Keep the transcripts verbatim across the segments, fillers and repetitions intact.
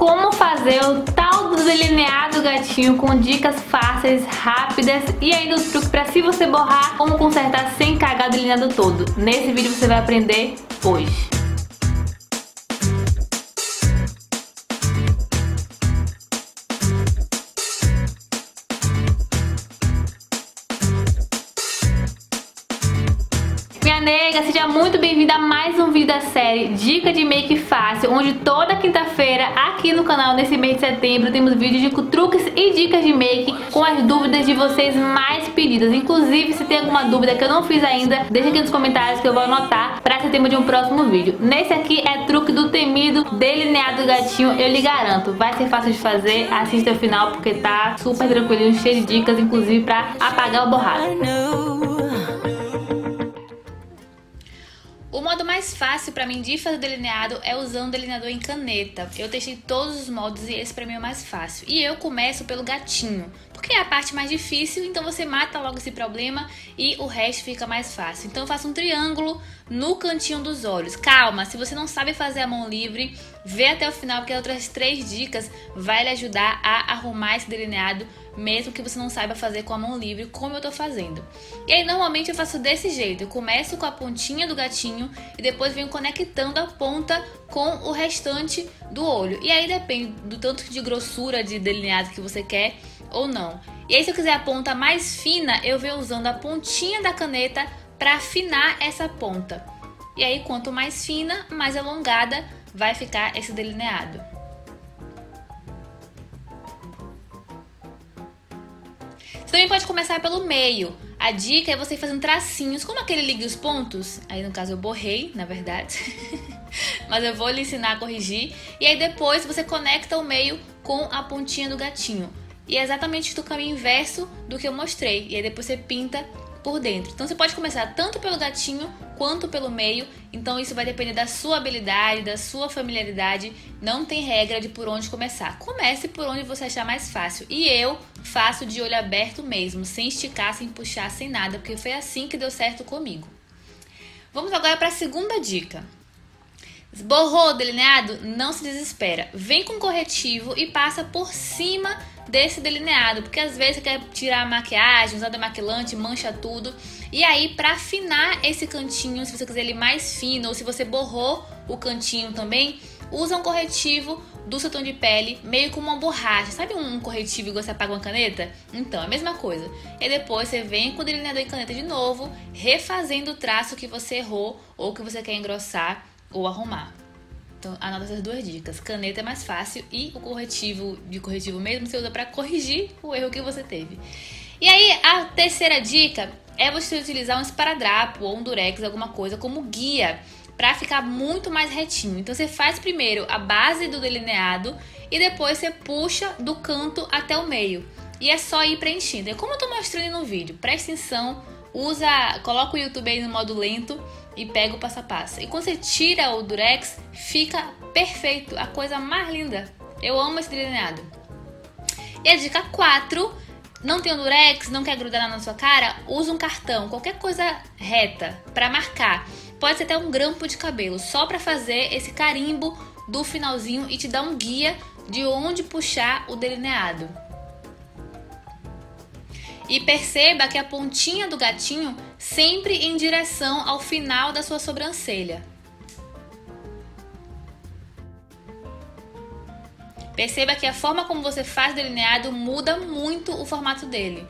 como fazer o tal do delineado gatinho com dicas fáceis, rápidas e ainda o truque para, se você borrar, como consertar sem cagar o delineado todo. Nesse vídeo você vai aprender hoje. Nega, seja muito bem-vinda a mais um vídeo da série Dica de Make Fácil, onde toda quinta-feira aqui no canal, nesse mês de setembro, temos vídeos de truques e dicas de make com as dúvidas de vocês mais pedidas. Inclusive, se tem alguma dúvida que eu não fiz ainda, deixa aqui nos comentários que eu vou anotar para ser tema de um próximo vídeo. Nesse aqui é truque do temido delineado gatinho, eu lhe garanto, vai ser fácil de fazer, assista ao final porque tá super tranquilinho, cheio de dicas, inclusive para apagar o borrado. O modo mais fácil pra mim de fazer delineado é usando o delineador em caneta. Eu testei todos os modos e esse pra mim é o mais fácil. E eu começo pelo gatinho, porque é a parte mais difícil, então você mata logo esse problema e o resto fica mais fácil. Então eu faço um triângulo no cantinho dos olhos. Calma, se você não sabe fazer a mão livre, vê até o final, porque as outras três dicas vai lhe ajudar a arrumar esse delineado, mesmo que você não saiba fazer com a mão livre, como eu tô fazendo. E aí normalmente eu faço desse jeito, eu começo com a pontinha do gatinho e depois venho conectando a ponta com o restante do olho. E aí depende do tanto de grossura de delineado que você quer ou não. E aí se eu quiser a ponta mais fina, eu venho usando a pontinha da caneta para afinar essa ponta. E aí quanto mais fina, mais alongada vai ficar esse delineado. Você também pode começar pelo meio. A dica é você fazendo tracinhos, como aquele ligue os pontos. Aí no caso eu borrei, na verdade. Mas eu vou lhe ensinar a corrigir. E aí depois você conecta o meio com a pontinha do gatinho. E é exatamente do caminho inverso do que eu mostrei. E aí depois você pinta por dentro. Então você pode começar tanto pelo gatinho quanto pelo meio. Então isso vai depender da sua habilidade, da sua familiaridade. Não tem regra de por onde começar. Comece por onde você achar mais fácil. E eu faço de olho aberto mesmo, sem esticar, sem puxar, sem nada, porque foi assim que deu certo comigo. Vamos agora para a segunda dica. Borrou o delineado? Não se desespera. Vem com corretivo e passa por cima desse delineado, porque às vezes você quer tirar a maquiagem, usar demaquilante, mancha tudo. E aí, para afinar esse cantinho, se você quiser ele mais fino, ou se você borrou o cantinho também, usa um corretivo do seu tom de pele, meio como uma borracha. Sabe um corretivo que você apaga uma caneta? Então, é a mesma coisa. E depois você vem com o delineador em caneta de novo, refazendo o traço que você errou, ou que você quer engrossar ou arrumar. Então, anota essas duas dicas. Caneta é mais fácil e o corretivo de corretivo mesmo você usa para corrigir o erro que você teve. E aí, a terceira dica é você utilizar um esparadrapo ou um durex, alguma coisa como guia, para ficar muito mais retinho. Então, você faz primeiro a base do delineado e depois você puxa do canto até o meio. E é só ir preenchendo. É como eu tô mostrando no vídeo. Presta atenção, usa, coloca o YouTube aí no modo lento e pega o passo a passo. E quando você tira o durex, fica perfeito, a coisa mais linda. Eu amo esse delineado. E a dica quatro, não tem o durex, não quer grudar na sua cara, usa um cartão, qualquer coisa reta para marcar. Pode ser até um grampo de cabelo, só para fazer esse carimbo do finalzinho e te dar um guia de onde puxar o delineado. E perceba que a pontinha do gatinho sempre em direção ao final da sua sobrancelha. Perceba que a forma como você faz o delineado muda muito o formato dele.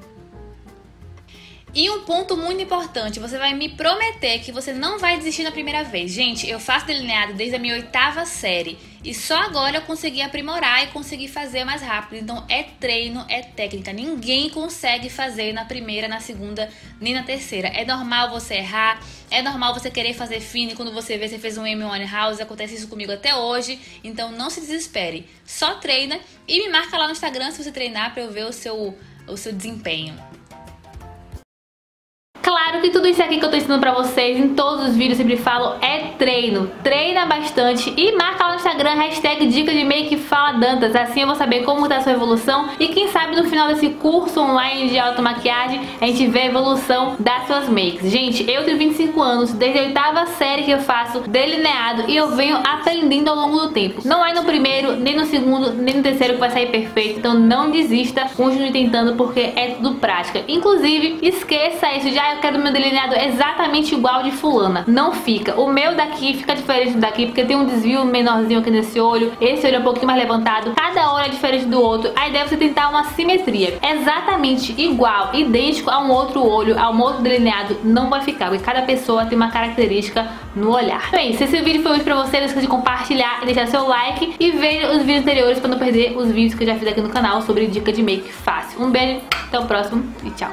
E um ponto muito importante, você vai me prometer que você não vai desistir na primeira vez. Gente, eu faço delineado desde a minha oitava série e só agora eu consegui aprimorar e consegui fazer mais rápido. Então é treino, é técnica. Ninguém consegue fazer na primeira, na segunda, nem na terceira. É normal você errar, é normal você querer fazer fino e quando você vê, você fez um Amy Winehouse. Acontece isso comigo até hoje, então não se desespere. Só treina e me marca lá no Instagram se você treinar para eu ver o seu, o seu desempenho. Claro que tudo isso aqui que eu tô ensinando pra vocês em todos os vídeos, eu sempre falo, é treino. Treina bastante e marca lá no Instagram, hashtag dica de make, fala Paula Dantas, assim eu vou saber como tá a sua evolução e quem sabe no final desse curso online de automaquiagem a gente vê a evolução das suas makes. Gente, eu tenho vinte e cinco anos, desde a oitava série que eu faço delineado e eu venho aprendendo ao longo do tempo. Não é no primeiro, nem no segundo, nem no terceiro que vai sair perfeito, então não desista, continue tentando porque é tudo prática. Inclusive, esqueça isso de, ah, eu quero meu delineado exatamente igual de fulana. Não fica. O meu daqui fica diferente do daqui porque tem um desvio menorzinho aqui nesse olho, esse olho é um pouquinho mais levantado, cada olho é diferente do outro. A ideia é você tentar uma simetria. Exatamente igual, idêntico a um outro olho, a um outro delineado, não vai ficar, porque cada pessoa tem uma característica no olhar. Bem, se esse vídeo foi útil pra você, não esqueça de compartilhar e deixar seu like e veja os vídeos anteriores para não perder os vídeos que eu já fiz aqui no canal sobre dica de make fácil. Um beijo, até o próximo e tchau!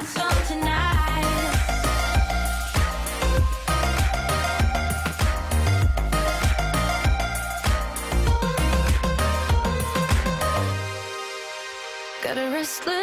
Got a restless